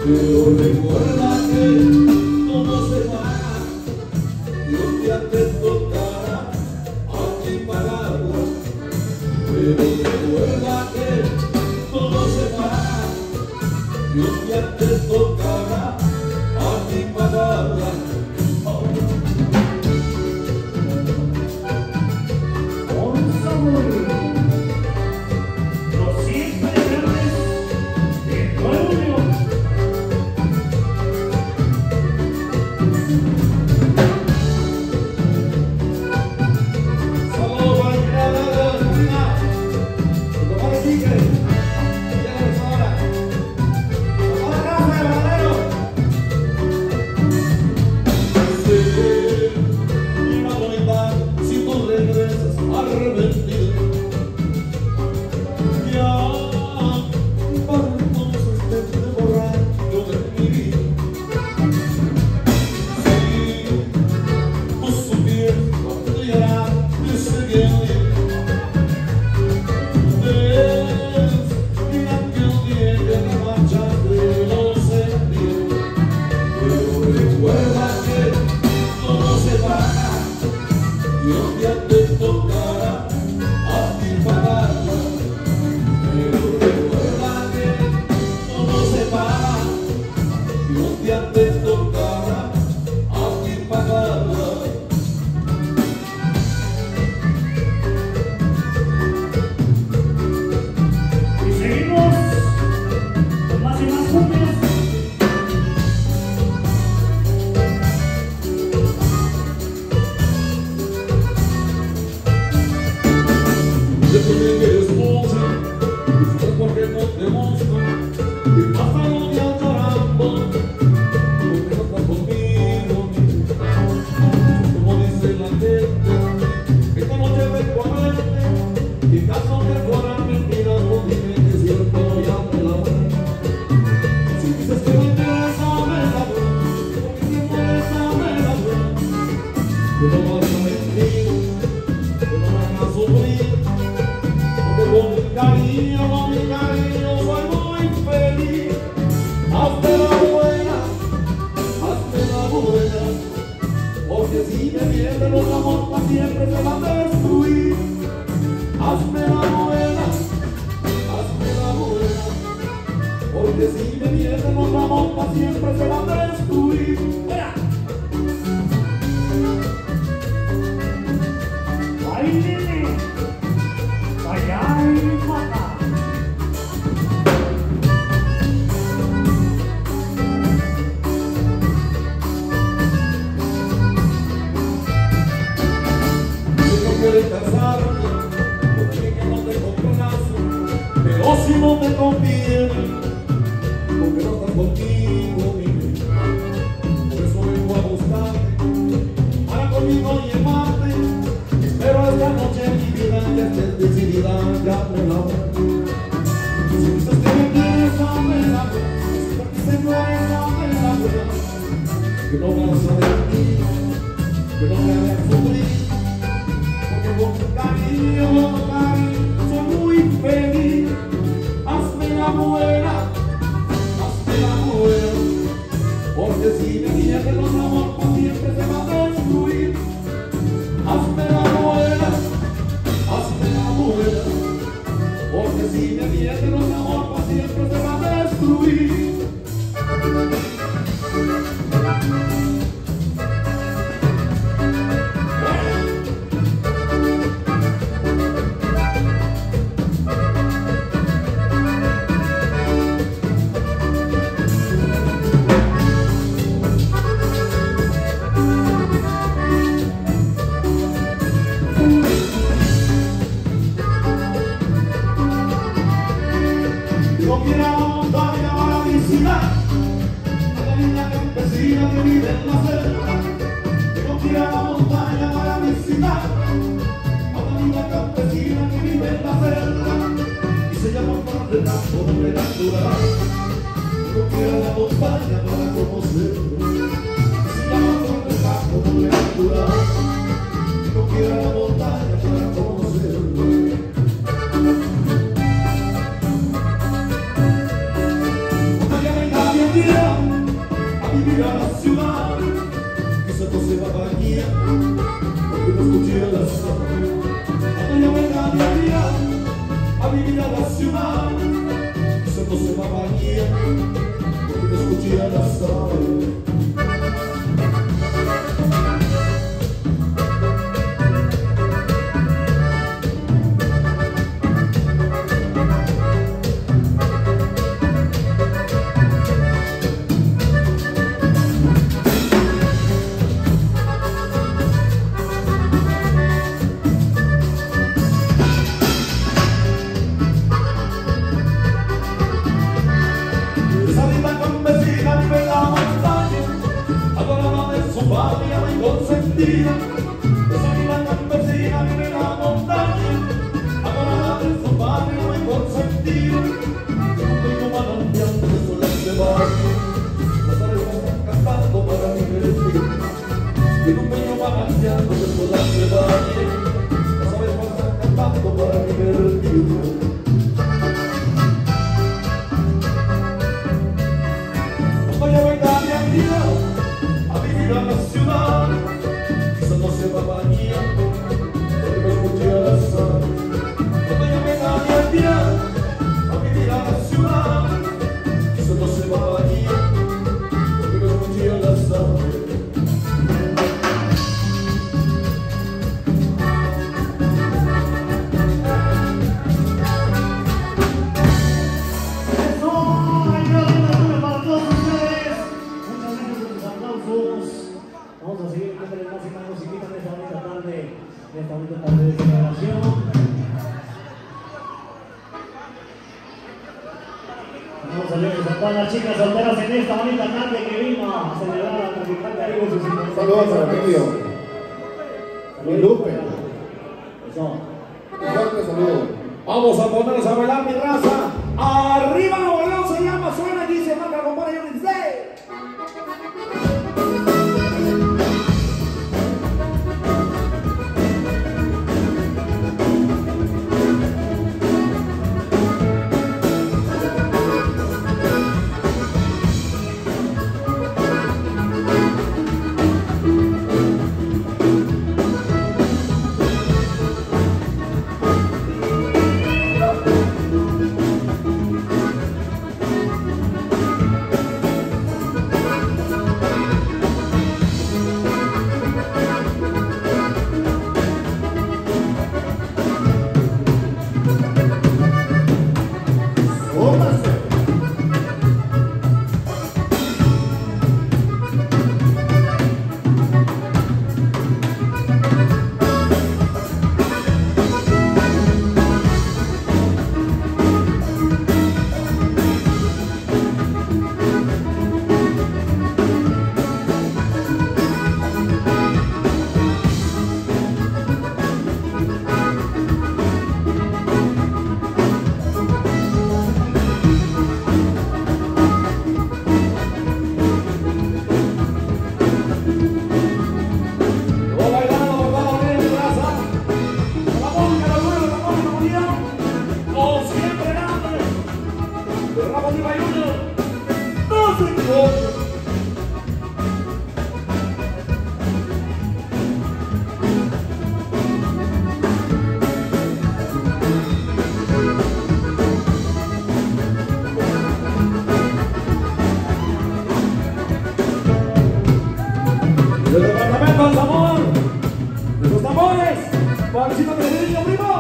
Pero recuerda que todo se va y un día te tocará a ti pagarlo. Pero recuerda que todo se va y un día te tocará a ti pagarla. Con sabor, los siempre verdes de Nuevo León. Saludos para el final de la Argentina. Tu compadre Quique. Ya lo ves ahora. ¡Vamos a la casa, ganadero! Sé que iba a bonita si tú regresas arrepentido. Ya, para entonces te borrar yo de mi vida. Si tú supieras cuánto llorar desde que el día que te marchaste lo sentí. Pero recuerda que todo se va y un día te tocará a ti pagarla. Pero recuerda que todo se va y un día te tocará a ti pagarla. Y seguimos con más y más cumbias. Yo también que eres hermosa, disfrutas porque no te gusta y pasan los días llorando porque no estás conmigo, como dice la gente. Esta noche vengo a verte y caso que fueran mentiras, no dime que es cierto, ya me la voy. Si dices que me interesa, me la voy, porque si no esa me la voy. Que no vas a mentir, que no me hagas sufrir. Con mi cariño soy muy feliz. Hazme la buena, porque si me pierden los amor para siempre se van a destruir. Hazme la buena, porque si me pierden los amor para siempre se van a destruir. ¡Fuera! Ahí viene, allá y acá. Si no quieres casarte, porque que no te complace, pero si no te conviene, porque no estás conmigo, mi vida. Por eso vengo a buscarte, para conmigo llevarte. Espero esta noche mi vida que estés decidida, ya me la voy. Si dices que me quieres, dame la voy. Si por ti se muere, dame la voy. Que no vas a mentir, que no me hagas sufrir. Porque con tu cariño, soy muy feliz. Hazme la buena, porque si me pierden los amor para siempre se va a destruir. Hazme la buena, porque si me pierden los amor para siempre se va a destruir. No quiero montar a la visita a la niña campesina que vive en la selva. No quiero montaña para visitar a la niña campesina que vive en la selva y se llama Juan de Campo de Natural. No quiero la montaña para conocerlo y se llama Juan de Campo de Natural. No quiero la montaña para conocerlo. Yeah. la sabe. Consentida, esa vida campesina vive en la montaña, adorada de su padre muy consentida, que un bello manantial de solar se baña, las aves están cantando para mi divertir, que un bello manantial de solar se baña, las aves están cantando para mi divertir. Cuando yo venga de aquí a vivir a la ciudad, no se va a bañar, porque me escuché al azar. Cuando yo venga de allá a vivir a la ciudad, eso no se va a bañar, porque me escuché al azar. Vamos a seguir con el máximo musiquita en esta bonita tarde de celebración. Vamos a ver a todas las chicas solteras en esta bonita tarde que vino a celebrar la tropical Caribe sus 50. Saludos a Emilio. Y Lupe. Eso. Un fuerte saludo. Vamos a ponernos a bailar, mi raza. Arriba Nuevo León se llama, suena y dice, marca, compara y dice. Del departamento del Zamor, de los tambores, Pancito Trujillo, primo.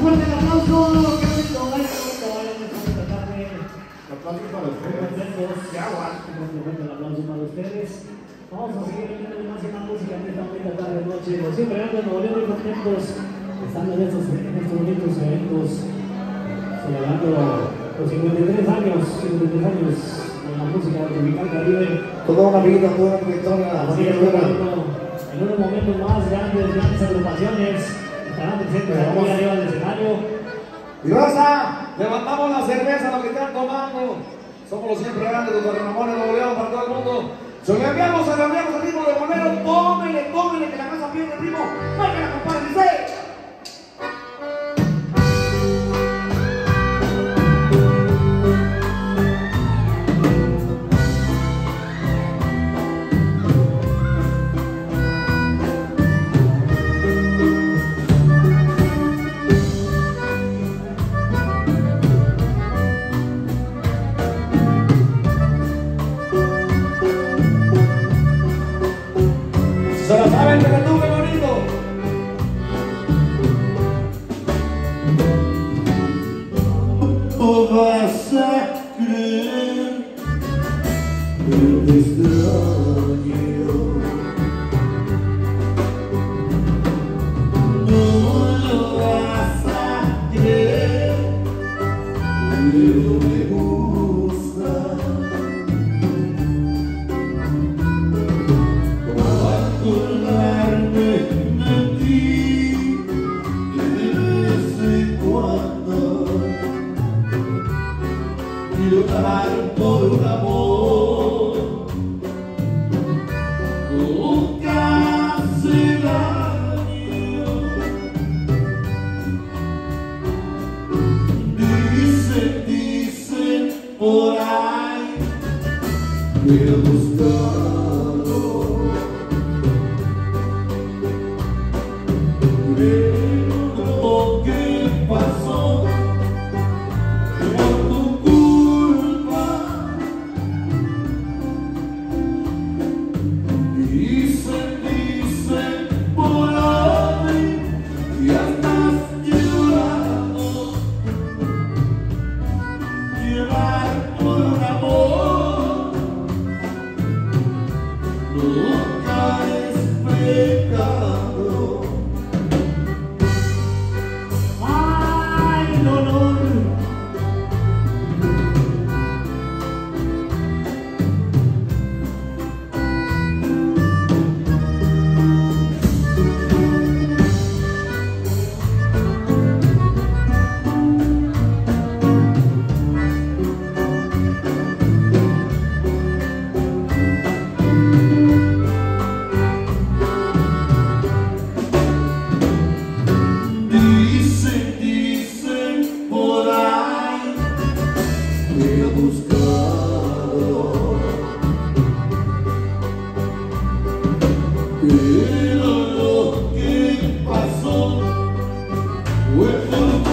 fuerte el aplauso. Qué bonito baile, esta tarde. Aplausos para ustedes. Contentos. Ya aguanto. Fuerte el aplauso para ustedes. Vamos a seguir viendo más y más música en esta bonita tarde noche. Los siempre antes nos volvemos muy contentos estando en estos bonitos eventos, celebrando los 53 años de la música tropical Caribe. Toda una vida, toda una trayectoria. Así es, en unos momentos más grandes agrupaciones estarán presentes aquí arriba del escenario. Y raza, levantamos la cerveza, lo que están tomando. Somos los siempre grandes, los Ramones, lo volvemos para todo el mundo. Se lo enviamos al ritmo de bolero. Tómele, que la casa pierde el ritmo. Máquina, compadre, dice. Se la saben que tú, qué bonito. No vas a creer que te extraño. No lo vas a creer, pero me gusta. Acordarme de ti, de vez en cuando, llorar por un amor, nunca hace daño. Dicen por ahí que he buscado. Lo que pasó por tu culpa, dicen por ahí que estás llorando, llorar por un amor nunca es pecado. Dicen por ahí que he buscado, pero lo que pasó fue por